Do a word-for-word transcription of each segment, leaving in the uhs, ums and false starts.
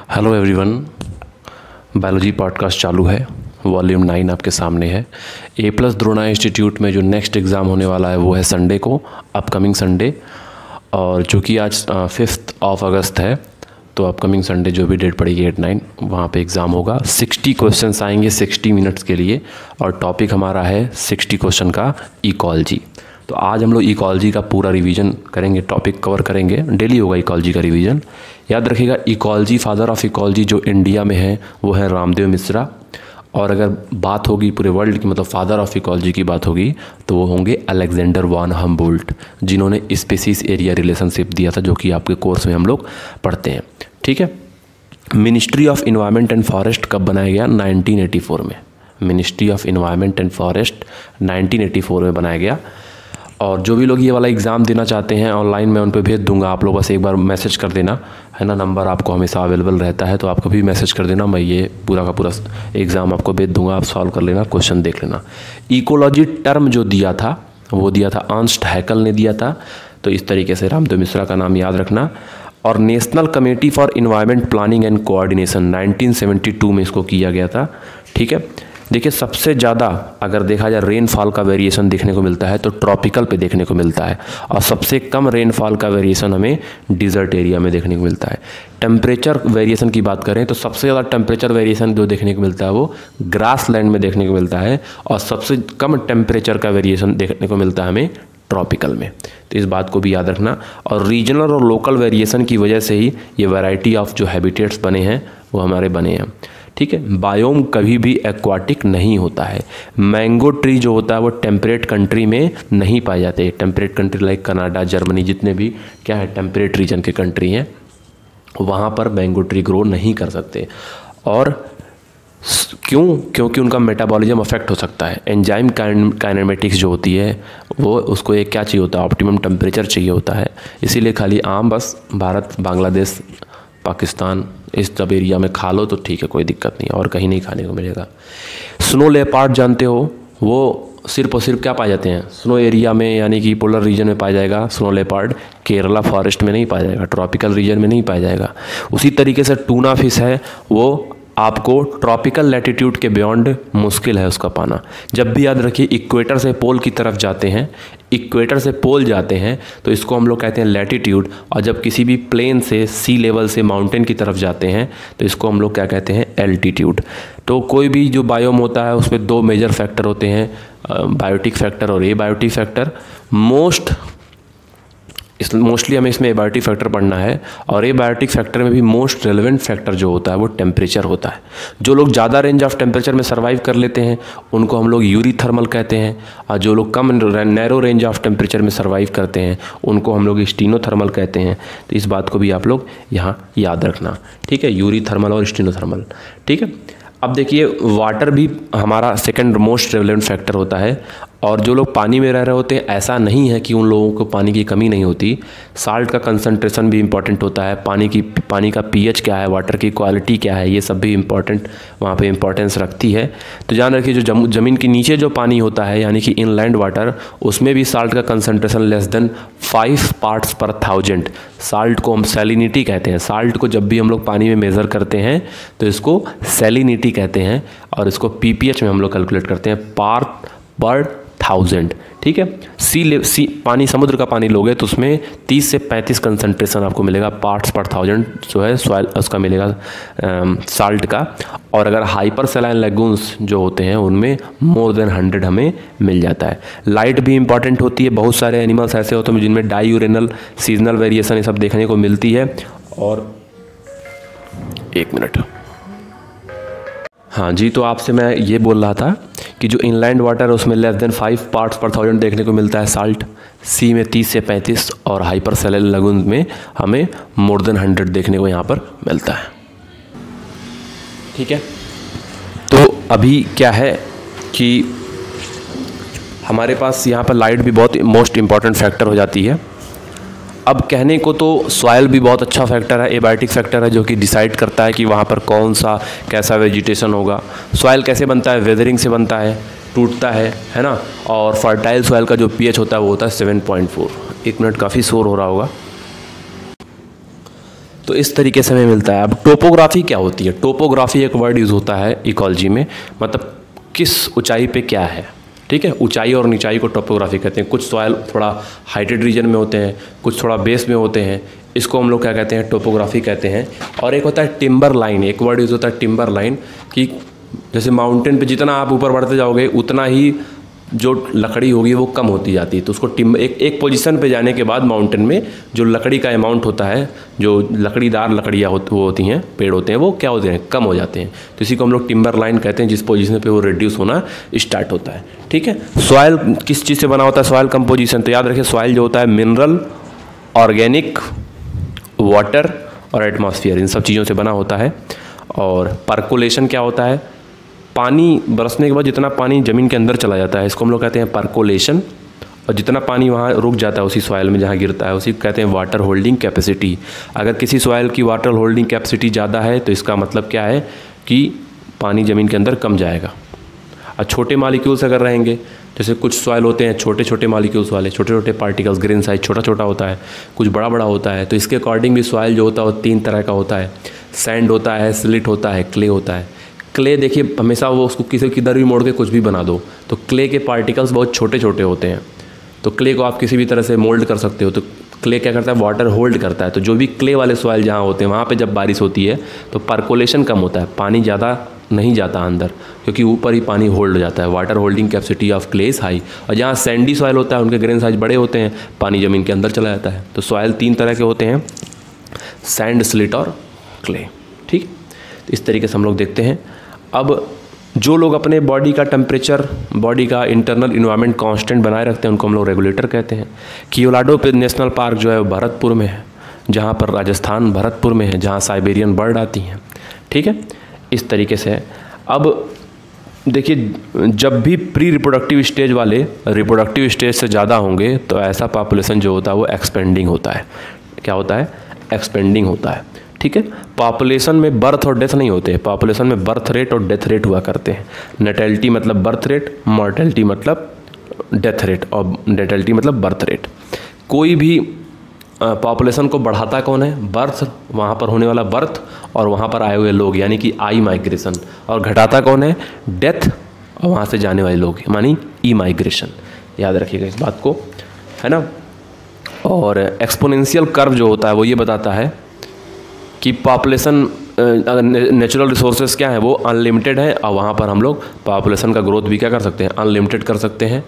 Hello everyone, biology podcast चालू है। Volume nine आपके सामने है। ए प्लस द्रोणा इंस्टीट्यूट में जो नेक्स्ट एग्ज़ाम होने वाला है वो है संडे को, अपकमिंग संडे। और चूँकि आज फिफ्थ ऑफ अगस्त है तो अपकमिंग संडे जो भी डेट पड़ेगी एट नाइन वहाँ पे एग्ज़ाम होगा। सिक्सटी क्वेश्चंस आएंगे सिक्सटी मिनट्स के लिए और टॉपिक हमारा है सिक्सटी क्वेश्चन का इकोलॉजी। तो आज हम लोग इकोलॉजी का पूरा रिवीजन करेंगे, टॉपिक कवर करेंगे। डेली होगा इकोलॉजी का रिवीजन। याद रखिएगा, इकोलॉजी, फादर ऑफ इकोलॉजी जो इंडिया में है वो है रामदेव मिश्रा। और अगर बात होगी पूरे वर्ल्ड की, मतलब फादर ऑफ इकोलॉजी की बात होगी, तो वो होंगे अलेक्जेंडर वॉन हम्बोल्ट, जिन्होंने स्पीसीज एरिया रिलेशनशिप दिया था, जो कि आपके कोर्स में हम लोग पढ़ते हैं। ठीक है। Ministry of environment and forest कब बनाया गया? नाइनटीन एटी फोर में। Ministry of environment and forest nineteen eighty four में बनाया गया। और जो भी लोग ये वाला एग्ज़ाम देना चाहते हैं ऑनलाइन, मैं उन पर भेज दूंगा। आप लोग बस एक बार मैसेज कर देना, है ना। नंबर आपको हमेशा अवेलेबल रहता है, तो आप कभी मैसेज कर देना, मैं ये पूरा का पूरा एग्ज़ाम आपको भेज दूंगा। आप सॉल्व कर लेना, क्वेश्चन देख लेना। इकोलॉजी टर्म जो दिया था वो दिया था अर्नस्ट हैकल ने दिया था। तो इस तरीके से रामदेव मिश्रा का नाम याद रखना। और national committee for environment planning and coordination nineteen seventy two में इसको किया गया था। ठीक है। देखिए, सबसे ज़्यादा अगर देखा जाए रेनफॉल का वेरिएशन देखने को मिलता है तो ट्रॉपिकल पे देखने को मिलता है, और सबसे कम रेनफॉल का वेरिएशन हमें डिजर्ट एरिया में देखने को मिलता है। टेम्परेचर वेरिएशन की बात करें तो सबसे ज़्यादा टेम्परेचर वेरिएशन जो देखने को मिलता है वो ग्रास लैंड में देखने को मिलता है, और सबसे कम टेम्परेचर का वेरिएशन देखने को मिलता है हमें ट्रॉपिकल में। तो इस बात को भी याद रखना। और रीजनल और लोकल वेरिएशन की वजह से ही ये वैरायटी ऑफ जो हैबिटेट्स बने हैं वो हमारे बने हैं। ठीक है। बायोम कभी भी एक्वाटिक नहीं होता है। मैंगो ट्री जो होता है वो टेम्परेट कंट्री में नहीं पाए जाते। Temperate country like Canada, Germany, जितने भी क्या है टेम्परेट रीजन के कंट्री हैं, वहाँ पर मैंगो ट्री ग्रो नहीं कर सकते। और क्यों? क्योंकि उनका मेटाबॉलिज्म अफेक्ट हो सकता है। एंजाइम काइनेमेटिक्स जो होती है वो, उसको एक क्या चाहिए होता है, ऑप्टिमम टेम्परेचर चाहिए होता है। इसीलिए खाली आम बस भारत, बांग्लादेश, पाकिस्तान, इस सब एरिया में खा लो तो ठीक है, कोई दिक्कत नहीं, और कहीं नहीं खाने को मिलेगा। स्नो लेपर्ड जानते हो, वो सिर्फ और सिर्फ क्या पाए जाते हैं? स्नो एरिया में, यानी कि पोलर रीजन में पाया जाएगा स्नो लेपर्ड। केरला फॉरेस्ट में नहीं पाया जाएगा, ट्रॉपिकल रीजन में नहीं पाया जाएगा। उसी तरीके से टूना फिश है, वो आपको ट्रॉपिकल लैटिट्यूड के बियॉन्ड मुश्किल है उसका पाना। जब भी याद रखिए, इक्वेटर से पोल की तरफ जाते हैं, इक्वेटर से पोल जाते हैं तो इसको हम लोग कहते हैं लैटिट्यूड। और जब किसी भी प्लेन से, सी लेवल से माउंटेन की तरफ जाते हैं तो इसको हम लोग क्या कहते हैं? एल्टीट्यूड। तो कोई भी जो बायोम होता है उसमें दो मेजर फैक्टर होते हैं, बायोटिक फैक्टर और एबायोटिक फैक्टर। मोस्ट इस मोस्टली हमें इसमें एबायोटिक फैक्टर पढ़ना है, और एबायोटिक फैक्टर में भी मोस्ट रेलेवेंट फैक्टर जो होता है वो टेम्परेचर होता है। जो लोग ज़्यादा रेंज ऑफ टेम्परेचर में सर्वाइव कर लेते हैं उनको हम लोग यूरी थर्मल कहते हैं, और जो लोग कम नैरो रेंज ऑफ टेम्परेचर में सर्वाइव करते हैं उनको हम लोग स्टीनोथर्मल कहते हैं। तो इस बात को भी आप लोग यहाँ याद रखना। ठीक है, यूरी थर्मल और स्टीनोथर्मल। ठीक है। अब देखिए, वाटर भी हमारा सेकंड मोस्ट रेलेवेंट फैक्टर होता है। और जो लोग पानी में रह रहे होते हैं, ऐसा नहीं है कि उन लोगों को पानी की कमी नहीं होती। साल्ट का कंसंट्रेशन भी इम्पॉर्टेंट होता है, पानी की पानी का पीएच क्या है, वाटर की क्वालिटी क्या है, ये सब भी इम्पॉर्टेंट वहाँ पे इम्पॉर्टेंस रखती है। तो ध्यान रखिए, जो ज़मीन के नीचे जो पानी होता है, यानी कि इनलैंड वाटर, उसमें भी साल्ट का concentration less than five parts per thousand. Salt को हम सैलिनिटी कहते हैं। साल्ट को जब भी हम लोग पानी में मेज़र करते हैं तो इसको सैलिनिटी कहते हैं, और इसको पीपीएच में हम लोग कैलकुलेट करते हैं, पार्ट पर थाउजेंड। ठीक है। सी ले सी पानी, समुद्र का पानी लोगे तो उसमें तीस से पैंतीस कंसंट्रेशन आपको मिलेगा, पार्ट्स पर थाउजेंड जो है सॉइल उसका मिलेगा साल्ट का। और अगर हाइपर सैलाइन लेगून्स जो होते हैं उनमें मोर देन हंड्रेड हमें मिल जाता है। लाइट भी इंपॉर्टेंट होती है। बहुत सारे एनिमल्स ऐसे होते हैं जिनमें डाईयूरेनल, सीजनल वेरिएशन ये सब देखने को मिलती है। और एक मिनट, हाँ जी, तो आपसे मैं ये बोल रहा था कि जो इनलैंड वाटर है उसमें less than five parts per thousand देखने को मिलता है साल्ट, सी में तीस से पैंतीस, और हाइपर सैलाइन लगून में हमें मोर देन हंड्रेड देखने को यहाँ पर मिलता है। ठीक है। तो अभी क्या है कि हमारे पास यहाँ पर लाइट भी बहुत मोस्ट इम्पॉर्टेंट फैक्टर हो जाती है। अब कहने को तो सॉइल भी बहुत अच्छा फैक्टर है, एबायोटिक फैक्टर है, जो कि डिसाइड करता है कि वहाँ पर कौन सा कैसा वेजिटेशन होगा। सॉइल कैसे बनता है? वेदरिंग से बनता है, टूटता है है ना। और फर्टाइल सॉइल का जो पीएच होता है वो होता है सेवन पॉइंट फोर। एक मिनट, काफ़ी शोर हो रहा होगा। तो इस तरीके से हमें मिलता है। अब टोपोग्राफी क्या होती है? टोपोग्राफी एक वर्ड यूज़ होता है इकोलॉजी में, मतलब किस ऊंचाई पे क्या है, ठीक है। ऊंचाई और नीचाई को टोपोग्राफी कहते हैं। कुछ सॉइल थोड़ा हाइटेड रीजन में होते हैं, कुछ थोड़ा बेस में होते हैं, इसको हम लोग क्या कहते हैं? टोपोग्राफी कहते हैं। और एक होता है टिम्बर लाइन, एक वर्ड यूज़ होता है टिम्बर लाइन, कि जैसे माउंटेन पे जितना आप ऊपर बढ़ते जाओगे उतना ही जो लकड़ी होगी वो कम होती जाती है, तो उसको टिम्बर, एक एक पोजीशन पे जाने के बाद माउंटेन में जो लकड़ी का अमाउंट होता है, जो लकड़ीदार लकड़ियाँ हो, वो होती हैं, पेड़ होते हैं, वो क्या होते हैं? कम हो जाते हैं। तो इसी को हम लोग टिम्बर लाइन कहते हैं, जिस पोजीशन पे वो रिड्यूस होना स्टार्ट होता है, ठीक है। सॉइल किस चीज़ से बना होता है? सॉइल कंपोजिशन, तो याद रखिए सॉइल जो होता है मिनरल, ऑर्गेनिक, वाटर और एटमॉस्फेयर, इन सब चीज़ों से बना होता है। और पर्कोलेशन क्या होता है? पानी बरसने के बाद जितना पानी ज़मीन के अंदर चला जाता है, इसको हम लोग कहते हैं पर्कोलेशन। और जितना पानी वहाँ रुक जाता है उसी सॉइल में जहाँ गिरता है, उसी को कहते हैं वाटर होल्डिंग कैपेसिटी। अगर किसी सॉइल की वाटर होल्डिंग कैपेसिटी ज़्यादा है तो इसका मतलब क्या है कि पानी ज़मीन के अंदर कम जाएगा। और छोटे मालिक्यूल्स अगर रहेंगे, जैसे कुछ सॉइल होते हैं छोटे छोटे मालिक्यूल्स वाले, छोटे छोटे पार्टिकल्स, ग्रेन साइज छोटा छोटा होता है, कुछ बड़ा बड़ा होता है, तो इसके अकॉर्डिंग भी सॉइल जो होता है वो तीन तरह का होता है। सैंड होता है, सिलिट होता है, क्ले होता है। क्ले देखिए हमेशा वो उसको किसी किधर भी मोड़ के कुछ भी बना दो, तो क्ले के पार्टिकल्स बहुत छोटे छोटे होते हैं, तो क्ले को आप किसी भी तरह से मोल्ड कर सकते हो। तो क्ले क्या करता है? वाटर होल्ड करता है। तो जो भी क्ले वाले सॉइल जहाँ होते हैं वहाँ पे जब बारिश होती है तो पर्कोलेशन कम होता है, पानी ज़्यादा नहीं जाता अंदर, क्योंकि ऊपर ही पानी होल्ड हो जाता है। Water holding capacity of clay is high. और जहाँ सैंडी सॉइल होता है उनके ग्रेन साइज बड़े होते हैं, पानी ज़मीन के अंदर चला जाता है। तो सॉइल तीन तरह के होते हैं, सैंड, स्लिट और क्ले, ठीक। तो इस तरीके से हम लोग देखते हैं। अब जो लोग अपने बॉडी का टेम्परेचर, बॉडी का इंटरनल इन्वायरमेंट कांस्टेंट बनाए रखते हैं, उनको हम लोग रेगुलेटर कहते हैं। कियोलाडो नेशनल पार्क जो है वो भरतपुर में है, जहाँ पर राजस्थान भरतपुर में है, जहाँ साइबेरियन बर्ड आती हैं, ठीक है। इस तरीके से है। अब देखिए, जब भी प्री रिप्रोडक्टिव स्टेज वाले रिप्रोडक्टिव स्टेज से ज़्यादा होंगे तो ऐसा पॉपुलेशन जो होता है वो एक्सपेंडिंग होता है। क्या होता है? एक्सपेंडिंग होता है, ठीक है। पॉपुलेशन में बर्थ और डेथ नहीं होते, पॉपुलेशन में बर्थ रेट और डेथ रेट हुआ करते हैं। नेटेलिटी मतलब बर्थ रेट, मॉर्टेलिटी मतलब डेथ रेट, और डेटेलिटी मतलब बर्थ रेट। कोई भी पॉपुलेशन को बढ़ाता कौन है? बर्थ, वहाँ पर होने वाला बर्थ और वहाँ पर आए हुए लोग, यानी कि आई माइग्रेशन। और घटाता कौन है? डेथ और वहाँ से जाने वाले लोग, मानी ई माइग्रेशन। याद रखिएगा इस बात को, है ना। और एक्सपोनेंशियल कर्व जो होता है वो ये बताता है कि पॉपुलेशन, नेचुरल रिसोर्सेज क्या है? वो अनलिमिटेड है, और वहाँ पर हम लोग पॉपुलेशन का ग्रोथ भी क्या कर सकते हैं? अनलिमिटेड कर सकते हैं।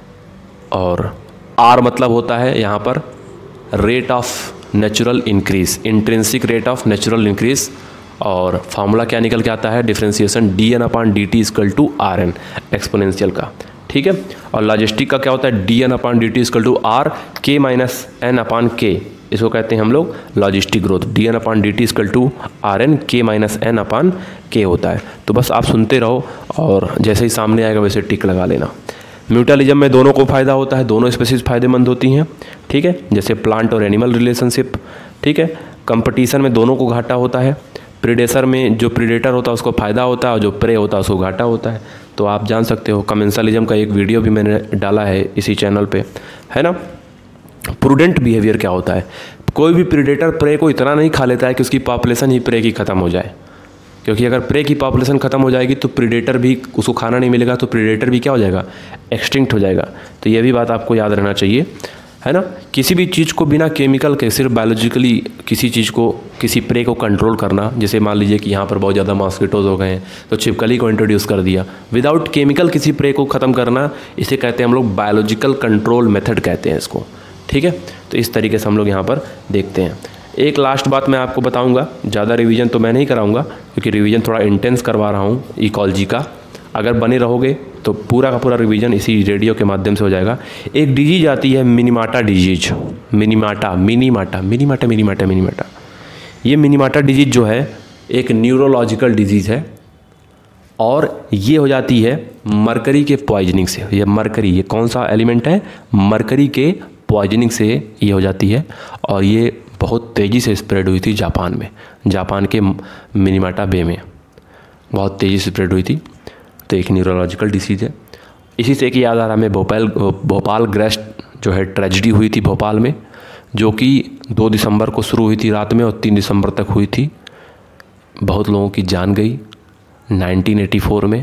और आर मतलब होता है यहाँ पर rate of natural increase, intrinsic rate of natural increase. और फार्मूला क्या निकल के आता है? Differentiation D N upon D T equal to R N, exponential का, ठीक है। और लॉजिस्टिक का क्या होता है? D N upon D T equal to R K minus N upon K, इसको कहते हैं हम लोग logistic growth. D N upon D T equal to R N के माइनस एन अपॉन के होता है। तो बस आप सुनते रहो और जैसे ही सामने आएगा वैसे टिक लगा लेना। म्यूटलिज्म में दोनों को फ़ायदा होता है, दोनों स्पीसीज फायदेमंद होती हैं, ठीक है, जैसे प्लांट और एनिमल रिलेशनशिप, ठीक है। कंपटीशन में दोनों को घाटा होता है। प्रीडेटर में जो प्रीडेटर होता है उसको फ़ायदा होता है, और जो प्रे होता है उसको घाटा होता है। तो आप जान सकते हो, कमेंसलिज्म का एक वीडियो भी मैंने डाला है इसी चैनल पे, है ना। प्रूडेंट बिहेवियर क्या होता है? कोई भी प्रीडेटर प्रे को इतना नहीं खा लेता है कि उसकी पॉपुलेशन ही प्रे की ख़त्म हो जाए, क्योंकि अगर प्रे की पॉपुलेशन ख़त्म हो जाएगी तो प्रीडेटर भी, उसको खाना नहीं मिलेगा तो प्रीडेटर भी क्या हो जाएगा? एक्सटिंक्ट हो जाएगा। तो ये भी बात आपको याद रहना चाहिए, है ना। किसी भी चीज़ को बिना केमिकल के, सिर्फ बायोलॉजिकली किसी चीज़ को, किसी प्रे को कंट्रोल करना, जैसे मान लीजिए कि यहाँ पर बहुत ज़्यादा मॉस्किटोज हो गए हैं तो छिपकली को इंट्रोड्यूस कर दिया, विदाउट केमिकल किसी प्रे को ख़त्म करना, इसे कहते हैं हम लोग बायोलॉजिकल कंट्रोल मेथड कहते हैं इसको, ठीक है। तो इस तरीके से हम लोग यहाँ पर देखते हैं। एक लास्ट बात मैं आपको बताऊंगा, ज़्यादा रिवीजन तो मैं नहीं कराऊंगा क्योंकि रिवीजन थोड़ा इंटेंस करवा रहा हूँ इकोलॉजी का। अगर बने रहोगे तो पूरा का पूरा रिवीजन इसी रेडियो के माध्यम से हो जाएगा। एक डिजीज आती है मिनीमाटा डिजीज, मिनीमाटा मिनीमाटा मिनीमाटा मिनीमाटा मिनीमाटा ये मिनीमाटा डिजीज जो है एक न्यूरोलॉजिकल डिजीज़ है, और ये हो जाती है मरकरी के पॉइजनिंग से। ये मरकरी, ये कौन सा एलिमेंट है? मरकरी के पॉइजनिंग से ये हो जाती है, और ये बहुत तेज़ी से स्प्रेड हुई थी जापान में, जापान के मिनीमाटा बे में बहुत तेज़ी से स्प्रेड हुई थी। तो एक न्यूरोलॉजिकल डिसीज़ है। इसी से एक याद आ रहा है, हमें भोपाल भोपाल ग्रेस्ट जो है ट्रेजिडी हुई थी भोपाल में, जो कि दो दिसंबर को शुरू हुई थी रात में और तीन दिसंबर तक हुई थी। बहुत लोगों की जान गई। नाइनटीन एटी फोर में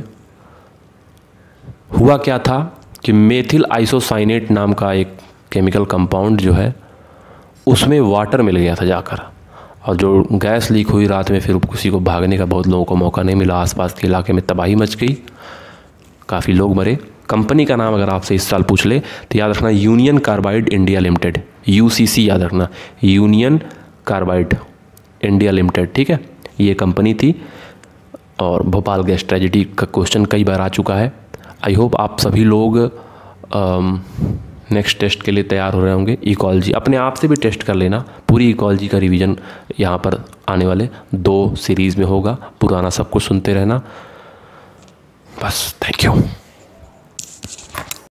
हुआ क्या था कि मेथिल आइसोसाइनेट नाम का एक केमिकल कंपाउंड जो है उसमें वाटर मिल गया था जाकर, और जो गैस लीक हुई रात में, फिर किसी को भागने का बहुत लोगों को मौका नहीं मिला। आसपास के इलाके में तबाही मच गई, काफ़ी लोग मरे। कंपनी का नाम अगर आपसे इस साल पूछ ले तो याद रखना Union Carbide India Limited, UCC याद रखना, यूनियन कार्बाइड इंडिया लिमिटेड, ठीक है, ये कंपनी थी। और भोपाल गैस ट्रेजेडी का क्वेश्चन कई बार आ चुका है। आई होप आप सभी लोग नेक्स्ट टेस्ट के लिए तैयार हो रहे होंगे। इकोलॉजी अपने आप से भी टेस्ट कर लेना, पूरी इकोलॉजी का रिवीजन यहाँ पर आने वाले दो सीरीज़ में होगा। पुराना सब कुछ सुनते रहना बस। Thank you.